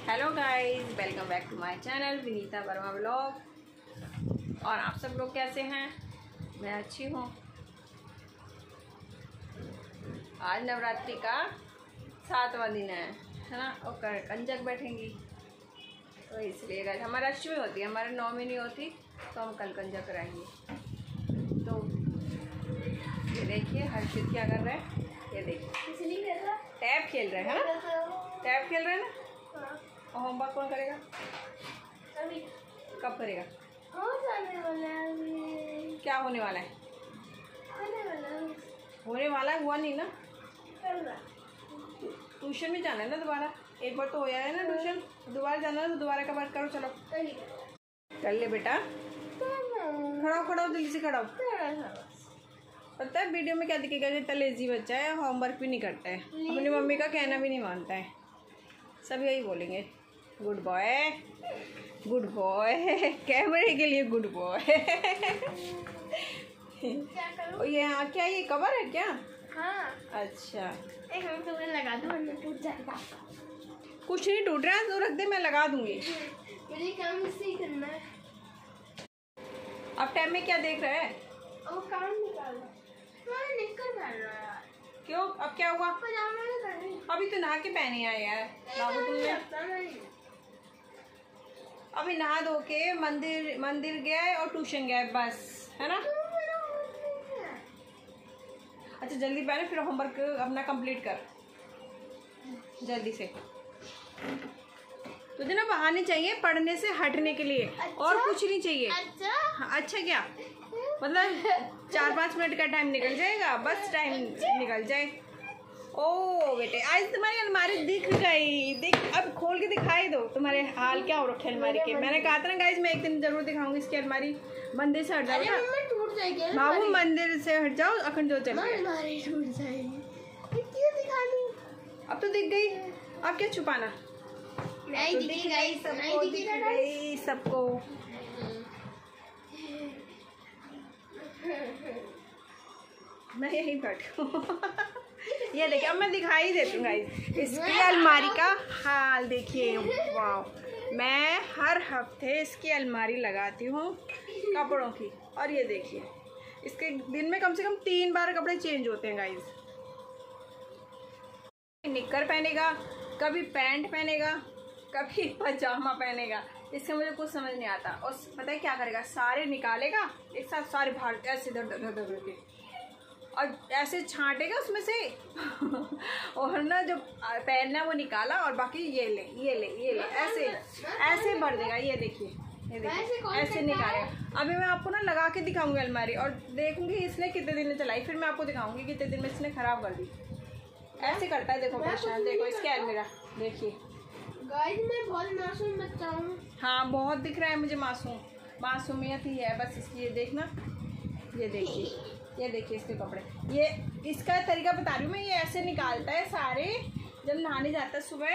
Hello guys, welcome back to my channel Vinita Verma vlog. और आप सब लोग कैसे हैं? मैं अच्छी हूँ। आज नवरात्रि का 7वां दिन है ना। और कंजक बैठेंगी तो इसलिए गाइस हमारा अष्टमी होती है, हमारे 9 में नहीं होती, तो हम कल कंजक कराएंगे। तो ये देखिए हर्षित क्या कर रहा है, ये देखिए टैब खेल रहे हैं ना, टैब खेल रहे हैं ना। और होमवर्क कौन करेगा? कब करेगा? क्या होने वाला है? होने वाला है, हुआ नहीं ना। ट्यूशन में जाना है ना दोबारा, एक बार तो हो जाए ना ट्यूशन, दोबारा जाना है तो दोबारा का बात करो। चलो कर ले बेटा, खड़ा हो जल्दी से, खड़ा हो। पता है वीडियो में क्या दिखेगा कि इतना लेजी बच्चा है, होमवर्क भी नहीं करता है, अपनी मम्मी का कहना भी नहीं मानता है। सब यही बोलेंगे गुड बॉय, गुड बॉय, कैमरे के लिए गुड बॉय। ये हाँ क्या, ये कवर है क्या? हाँ। अच्छा, एक मिनट तो मैं लगा दूँ वरना टूट जाएगा। कुछ नहीं टूट रहा है, तो रख दे, मैं लगा दूंगी। मुझे काम इससे ही करना है। अब टाइम में क्या देख रहा है? वो काम निकाल रहा है, निकल रहा है। क्यों, अब क्या हुआ? पजामा नहीं कर रही। अभी तो नहा के पहने आए यार बाबू तुमने। अभी नहा धो के मंदिर गया है और ट्यूशन गया है, बस है ना। अच्छा जल्दी पहने, फिर होमवर्क अपना कंप्लीट कर जल्दी से। तुझे ना बहाने चाहिए पढ़ने से हटने के लिए। अच्छा? और कुछ नहीं चाहिए। अच्छा? हाँ, अच्छा क्या मतलब 4-5 मिनट का टाइम निकल जाएगा, बस टाइम निकल जाए। ओ बेटे, आज तुम्हारी अलमारी दिख गई, देख, अब खोल के दिखाई दो तुम्हारे हाल क्या हो रखे अलमारी के। मैंने कहा था ना गाइस, मैं एक दिन जरूर दिखाऊंगी इसकी अलमारी। मंदिर से हट जाओ ना, टूट जाएगी बाबू, मंदिर से हट जाओ, अखंड जो चल गया। अलमारी टूट जाएगी, क्यों दिखा दूं? अब तो दिख गई, अब क्या छुपाना। नहीं दिख गई, सबको दिख गई, सबको। मैं यही बैठी हूँ। ये देखिए, अब मैं दिखाई देती हूँ गाइस इसकी अलमारी का हाल देखिए। वाह, मैं हर हफ्ते इसकी अलमारी लगाती हूँ कपड़ों की, और ये देखिए इसके दिन में कम से कम 3 बार कपड़े चेंज होते हैं गाइस। निक्कर पहनेगा, कभी पैंट पहनेगा, कभी पजामा पहनेगा, इससे मुझे कुछ समझ नहीं आता। और पता है क्या करेगा, सारे निकालेगा एक साथ, सारे बाहर ऐसे धर के, और ऐसे छांटेगा उसमें से। और ना जो पहनना है वो निकाला, और बाकी ये ले ऐसे भर देगा। ये देखिए, ऐसे निकालेगा। अभी मैं आपको ना लगा के दिखाऊंगी अलमारी, और देखूंगी इसने कितने दिन में चलाई, फिर मैं आपको दिखाऊंगी कितने दिन में इसने खराब कर दी। ऐसे करता है, देखो परेशान, देखो इसके अलमीरा देखिए। गाइस मैं बहुत मासूम बच्चा हूँ। हाँ बहुत दिख रहा है मुझे, मासूमियत ही है बस इसकी। ये देखना, ये देखिए इसके कपड़े। ये इसका तरीका बता रही हूँ मैं, ये ऐसे निकालता है सारे जब नहाने जाता है सुबह।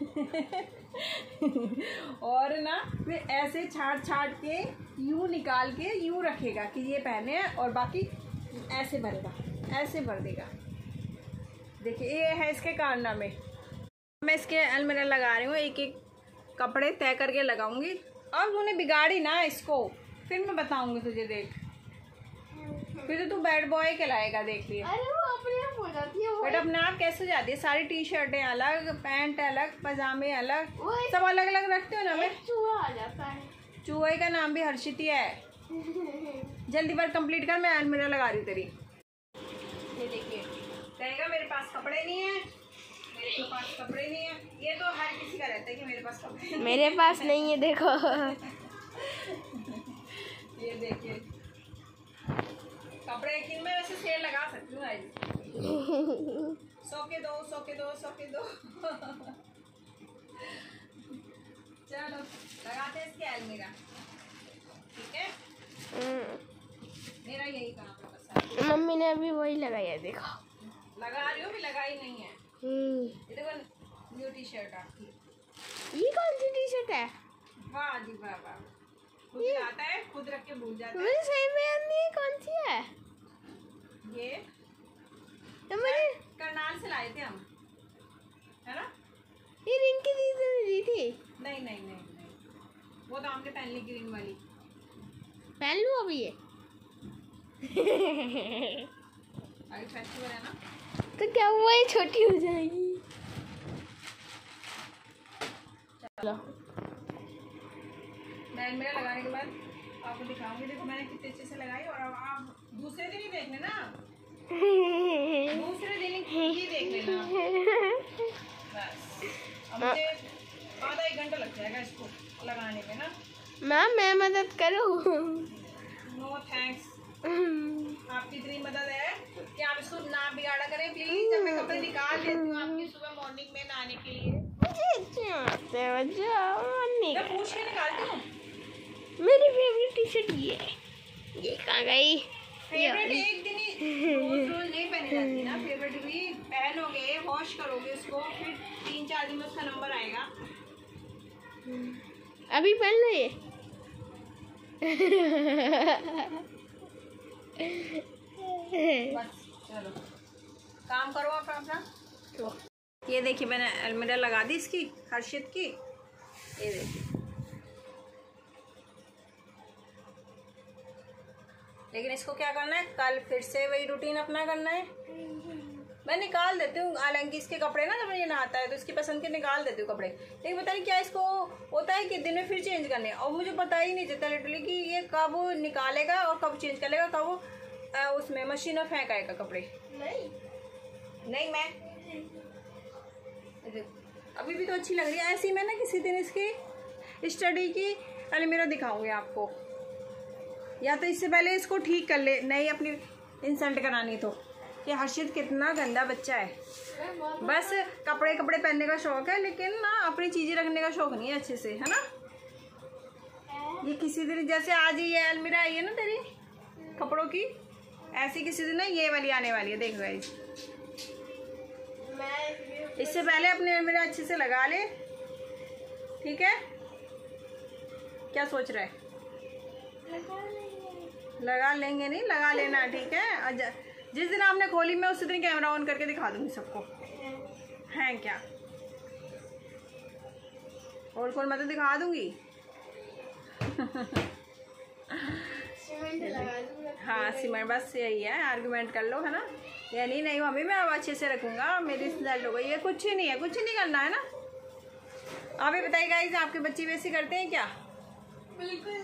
और ना फिर ऐसे छाट के यूँ निकाल के यूँ रखेगा कि ये पहने हैं, और बाकी ऐसे भरेगा, ऐसे भर देगा। देखिए ये है इसके कारनामे। मैं इसके अलमीरा लगा रही हूँ, एक एक कपड़े तय करके लगाऊंगी। अब तूने बिगाड़ी ना इसको, फिर मैं बताऊंगी तुझे। देख फिर तो तू बैड बॉय कहलाएगा, देख लिया। अरे वो अपने आप हो जाती है। बट अपने आप कैसे हो जाती है? सारी टी-शर्टें अलग, पैंट अलग, पजामे अलग, सब अलग अलग रखते हो ना। मैं चूहा आ जाता है, चूहे का नाम भी हर्षित ही है। जल्दी बार कंप्लीट कर, मैं अलमीरा लगा रही तेरी। ये देखिए, कहेगा मेरे पास कपड़े नहीं है, मेरे पास कपड़े नहीं है। ये तो हर किसी का रहता है कि मेरे पास कपड़े नहीं, मेरे पास नहीं है। देखो ये देखिए कपड़े की मैं वैसे सेल लगा सकती हूँ आज। 100 के 2, 100 के 2, 100 के 2। चलो लगाते हैं इसके अलमीरा, ठीक है। मेरा यही काम है बस। मम्मी ने अभी वही लगाया, देखो लगा रही हो, भी लगाई नहीं है। ये देखो न्यू टी-शर्ट आपकी। ये कौन सी टी-शर्ट है? वाह जी वाह वाह, खुद आता है, खुद रख के भूल जाता है। मुझे सही में याद नहीं है कौन सी है ये। तो मुझे करनाल से लाए थे हम, है ना। ये रिंकी दीदी ने दी थी। वो तो आपने पहन ली ग्रीन वाली। पहन लूँ अभी ये? अभी फेस्टिवल है ना, तो क्या हुआ, ये छोटी हो जाएगी। चलो मैं मेरा लगाने के बाद आपको दिखाऊंगी। देखो मैंने कितने अच्छे से लगाई। और अब आप दूसरे दिन ही देख लेना, दूसरे दिन ही देख लेना बस। अब मुझे आधा 1 घंटा लग जाएगा इसको लगाने में ना। मैम मैं मदद करूँ? नो थैंक्स, आपकी इतनी मदद है कि आप इसको ना बिगाड़ा करें प्लीज। जब मैं कपड़े निकाल लेती हूँ आपकी सुबह मॉर्निंग में नहाने के लिए, मैं पूछ के निकालती हूँ। मेरी फेवरेट टी शर्ट ये कहाँ गई? फेवरेट एक दिन ही, रोज रोज नहीं पहनी जाती ना। फेवरेट भी पहनोगे, वॉश करोगे उसको, फिर 3-4 दिन में उसका नंबर आएगा। अभी पहन लो ये। बस चलो काम करो आप अपना। तो ये देखिए मैंने अलमीरा लगा दी इसकी, हर्षित की। ये देखिए, लेकिन इसको क्या करना है, कल फिर से वही रूटीन अपना करना है। मैं निकाल देती हूँ, हालांकि इसके कपड़े ना जब ये नहाता है तो इसकी पसंद के निकाल देती हूँ कपड़े। लेकिन पता नहीं क्या इसको होता है कि दिन में फिर चेंज करने, और मुझे पता ही नहीं चलता लिटरली कि ये कब निकालेगा और कब चेंज कर लेगा, कब उसमें मशीन में फेंक आएगा कपड़े। नहीं मैं अभी भी तो अच्छी लग रही है ऐसी। मैं ना किसी दिन इसकी स्टडी की अलमीरा दिखाऊंगी आपको, या तो इससे पहले इसको ठीक कर ले, नहीं अपनी इंसल्ट करानी। तो ये हर्षित कितना गंदा बच्चा है, बस कपड़े पहनने का शौक है, लेकिन ना अपनी चीज़ें रखने का शौक नहीं है अच्छे से, है ना। ये किसी दिन जैसे आज ये अलमीरा आई है ना तेरी कपड़ों की, ऐसी किसी दिन ना ये वाली आने वाली है, देख गाइस। इससे पहले अपने अलमीरा अच्छे से लगा ले, ठीक है। क्या सोच रहा है? लगा लेंगे, नहीं लगा लेना, ठीक है। और जिस दिन आपने खोली मैं उसी दिन कैमरा ऑन करके दिखा दूंगी सबको, है क्या। और कौन, मैं तो दिखा दूंगी। हाँ सीमेंट, बस यही है, आर्गुमेंट कर लो, है ना। या नहीं मम्मी मैं अब अच्छे से रखूँगा, मेरी रिजल्ट हो गई। ये कुछ ही नहीं है, कुछ नहीं करना है ना। आप ही बताइए गाइस, आपके बच्चे वैसे करते हैं क्या? बिल्कुल।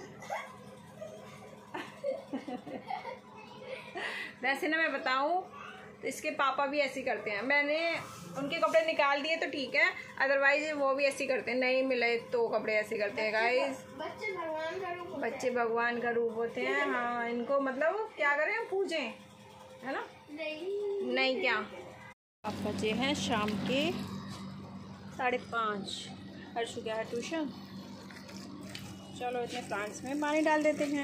वैसे ना मैं बताऊँ तो इसके पापा भी ऐसे करते हैं। मैंने उनके कपड़े निकाल दिए तो ठीक है, अदरवाइज वो भी ऐसे करते हैं, नहीं मिले तो कपड़े ऐसे करते हैं गाइस। बच्चे भगवान का रूप होते हैं। हाँ इनको मतलब क्या करें, हम पूछें, है ना। नहीं क्या। अब बजे हैं शाम के 5:30। हर्षु गया है ट्यूशन। चलो इतने प्लांट्स में पानी डाल देते हैं।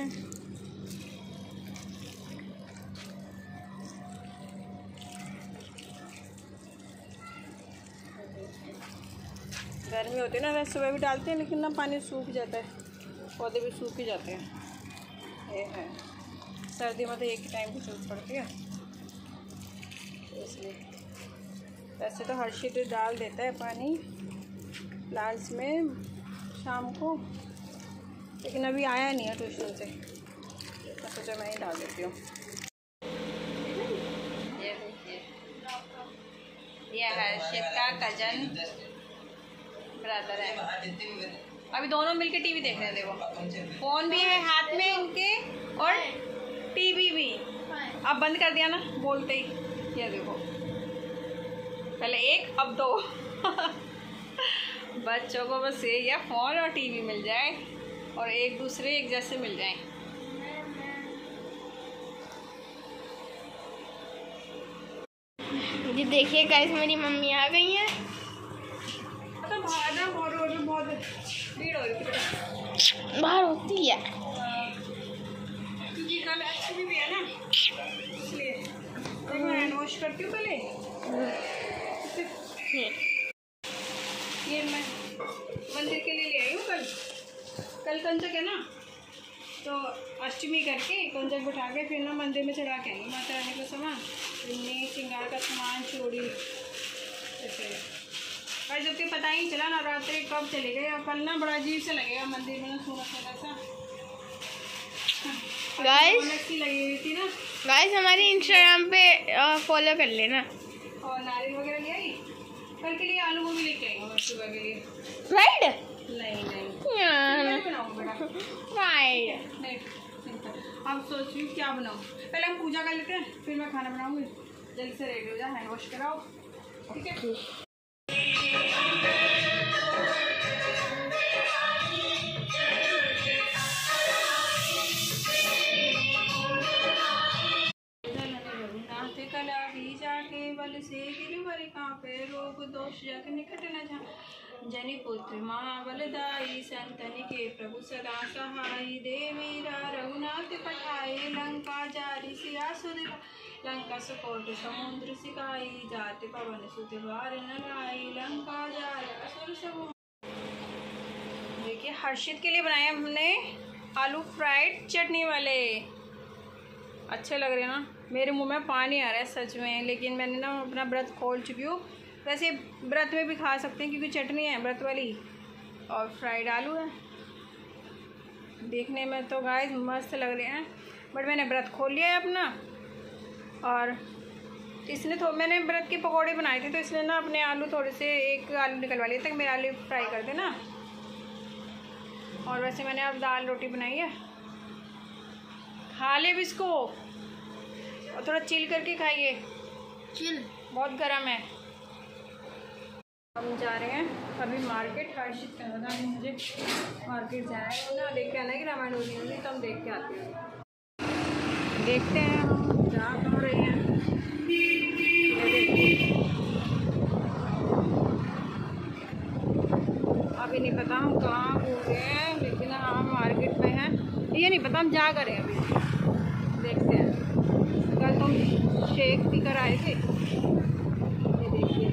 गर्मी होती है ना, वैसे सुबह भी डालते हैं, लेकिन ना पानी सूख जाता है, पौधे भी सूख ही जाते हैं। ये है, सर्दी में तो एक ही टाइम की जरूरत पड़ती है, तो इसलिए। वैसे तो हर्षित डाल देता है पानी प्लांट्स में शाम को, लेकिन अभी आया नहीं है ट्यूशन से, तो सोचा मैं ही डाल देती हूँ। ये देखिए, ये हर्षित का कजन ब्रदर है। अभी दोनों मिलके टीवी देख रहे हैं। देखो फोन भी है हाथ में इनके और टीवी भी। अब बंद कर दिया ना बोलते ही। ये देखो, पहले एक अब 2। बच्चों को बस यही है, फोन और टीवी मिल जाए और एक दूसरे एक जैसे मिल जाए। ये देखिए गाइस, मेरी मम्मी आ गई हैं। बहुत भीड़ हो रही है, बाहर होती है क्योंकि कल अच्छी भी है ना, इसलिए मैं हैंड वॉश करती हूँ पहले। ये मैं मंदिर के लिए ले आई हूँ कल कंजक है ना, तो अष्टमी करके कंजक बिठा के फिर ना मंदिर में चढ़ा के आएंगे माता रानी का सामान, श्रृंगार का सामान, चूड़ी, ऐसे भाई जबकि पता ही चला नवरात्रि कब चले गए। और कल ना बड़ा अजीब से लगेगा मंदिर में ना, सोना सा गाइस लगी हुई थी ना। गाइस हमारी इंस्टाग्राम पे फॉलो कर लेना। और नारियल वगैरह ले आई कल के लिए। आलू गोभी लेके आई हूँ सुबह के लिए। फ्राइड नहीं यार बनाऊँ बेटा, फ्राइड नहीं सिंपल। अब सोच रही हूँ क्या बनाऊँ। पहले हम पूजा कर लेते हैं, फिर मैं खाना बनाऊँगी। जल्दी से रेडी हो जा, हैंड वॉश कराओ, ठीक है। कला भी जाके बल से गिरवर कांपे, रोग दोष जग निकट न जा। जनि पुत्र महाबलदाई, संतनि के प्रभु सदा सहाई। देवीरा रघुनाथ पठाए, लंका जारी सिया सुदिवा। लंका सुकोट समुद्र सिकाई, जाति पवन सुत बार न लाई। लंका जारी असुर सब। देखिए हर्षित के लिए बनाए हमने आलू फ्राइड चटनी वाले। अच्छे लग रहे हैं ना। मेरे मुंह में पानी आ रहा है सच में, लेकिन मैंने ना अपना व्रत खोल चुकी हूँ। वैसे व्रत में भी खा सकते हैं क्योंकि चटनी है व्रत वाली और फ्राइड आलू है। देखने में तो गाइस मस्त लग रहे हैं, बट मैंने व्रत खोल लिया है अपना। और इसने मैंने व्रत के पकौड़े बनाए थे, तो इसने ना अपने आलू थोड़े से एक आलू निकलवा लिए तक मेरे आलू फ्राई कर देना। और वैसे मैंने अब दाल रोटी बनाई है, खा ले भी इसको और थोड़ा चिल करके खाइए। चिल बहुत गर्म है। हम जा रहे हैं अभी मार्केट। हर्षित कह रहा था मुझे मार्केट जाना है ना, देख के आना है कि रामायण होनी होगी, तो हम देख के आते हैं। देखते हैं हम जा कहाँ रहे हैं। अभी नहीं पता हम कहाँ घूम रहे हैं, लेकिन हम मार्केट में हैं। ये नहीं पता हम जा कर रहे हैं अभी, देखते हैं। कल तुम शेक पी कर आए थे, ये देखिए।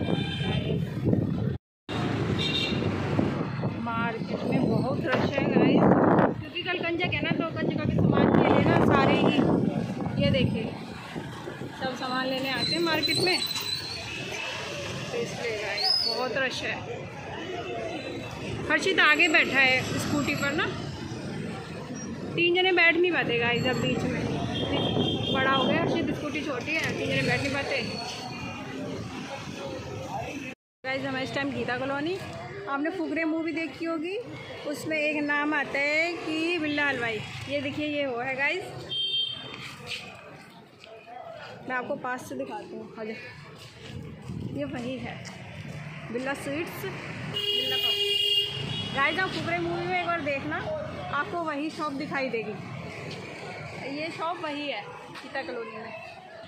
मार्केट में बहुत रश है गाइस, क्योंकि कल कंजक है ना, तो कंजक का भी सामान के लिए ना सारे ही ये देखिए सब सामान लेने आते हैं मार्केट में, तो इसलिए गाइस बहुत रश है। हर्षित आगे बैठा है स्कूटी पर ना, 3 जने बैठ नहीं पाते गाइस। अब बीच में बड़ा हो गया हर्षित, स्कूटी छोटी है, 3 जने बैठ नहीं पाते गाइस। हमें इस टाइम गीता कॉलोनी, आपने फुकरे मूवी देखी होगी, उसमें एक नाम आता है कि बिल्ला हलवाई। ये देखिए ये वो है गाइस, मैं आपको पास से दिखाती हूँ। हाँ ये वही है बिल्ला स्वीट्स, बिल्ला कप। गाइस आप फुकरे मूवी में एक बार देखना, आपको वही शॉप दिखाई देगी। ये शॉप वही है गीता कॉलोनी में,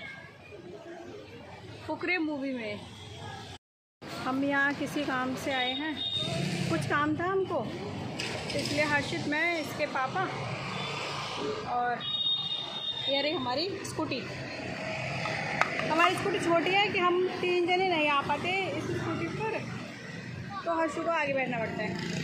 फुकरे मूवी में। हम यहाँ किसी काम से आए हैं, कुछ काम था हमको, इसलिए हर्षित, मैं, इसके पापा और ये रही हमारी स्कूटी। हमारी स्कूटी छोटी है कि हम 3 जने नहीं आ पाते इस स्कूटी पर, तो हर्षित को आगे बैठना पड़ता है।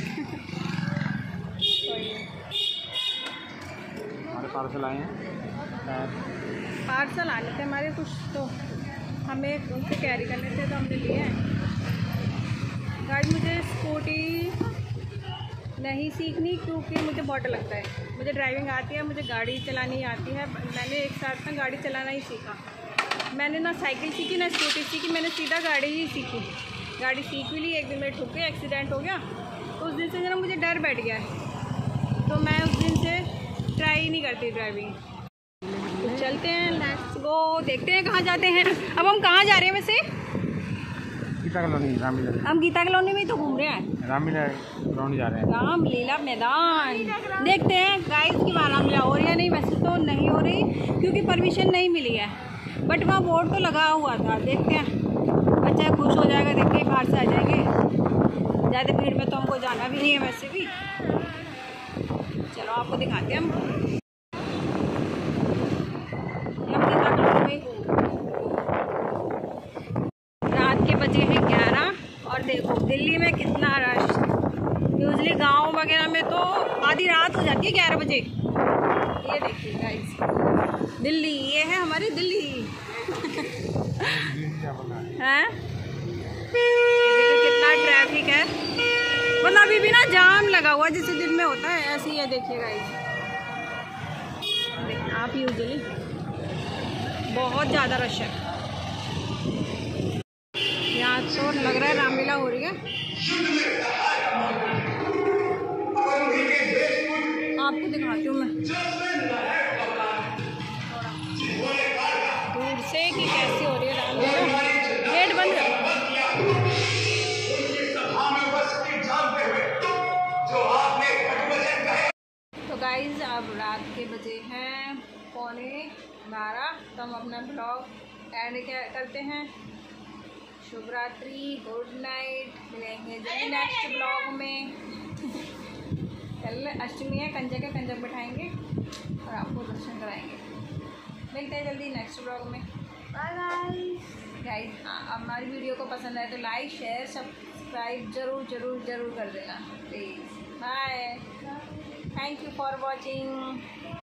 हमारे पार्सल आए हैं, पार्सल आने थे हमारे कुछ, तो हमें उनसे कैरी करने थे तो हमने लिए हैं। गाइस मुझे स्कूटी नहीं सीखनी क्योंकि मुझे बहुत डर लगता है। मुझे ड्राइविंग आती है, मुझे गाड़ी चलानी आती है। मैंने एक साथ में गाड़ी चलाना ही सीखा। मैंने ना साइकिल सीखी ना स्कूटी सीखी, मैंने सीधा गाड़ी ही सीखी। गाड़ी सीख भी ली, एक दिन में ठुक गई, एक्सीडेंट हो गया। तो उस दिन से जरा मुझे डर बैठ गया है, तो मैं उस दिन से ट्राई ही नहीं करती ड्राइविंग। तो चलते हैं, लेट्स गो, देखते हैं कहाँ जाते हैं। अब हम कहाँ जा रहे हैं वैसे? गीता कॉलोनी, रामलीला। हम गीता कॉलोनी में ही तो घूम रहे हैं, रामलीला ग्राउंड जा रहे हैं। रामलीला मैदान। देखते हैं गाइस की वहाँ रामलीला हो रही है नहीं। वैसे तो नहीं हो रही क्योंकि परमिशन नहीं मिली है, बट वहाँ बोर्ड तो लगा हुआ था। देखते हैं, बच्चा खुश हो जाएगा देख के, बाहर से आ जाएंगे। ज़्यादा भीड़ में तो हमको जाना भी नहीं है वैसे भी। चलो आपको दिखाते हैं हम गीता कॉलोनी में। रात के बजे हैं 11 और देखो दिल्ली में कितना रश। यूजली गांव वगैरह में तो आधी रात हो जाती है 11 बजे। ये देखिए गाइस, दिल्ली, ये है हमारी दिल्ली। हैं? देखो कितना ट्रैफिक है, मतलब अभी भी ना जाम लगा हुआ जैसे दिन में होता है ऐसे ही है। देखिएगा आप यूजुअली बहुत ज़्यादा रश है यहाँ, तो लग रहा है रामलीला हो रही है। आपको दिखाती हूँ मैं दूर से कि कैसी हो रही है रामलीला। गेट बंद है। तो गाइज अब रात के बजे हैं 11:15, तो हम अपना ब्लॉग एंड करते हैं। शुभ रात्रि, गुड नाइट, मिलेंगे जल्दी नेक्स्ट ब्लॉग में। कल अष्टमी है, कंजक बैठाएंगे और आपको दर्शन कराएंगे। मिलते हैं जल्दी नेक्स्ट ब्लॉग में। बाय बाय गाइस, हमारी वीडियो को पसंद आए तो लाइक शेयर सब्सक्राइब जरूर कर देना please. Bye, thank you for watching.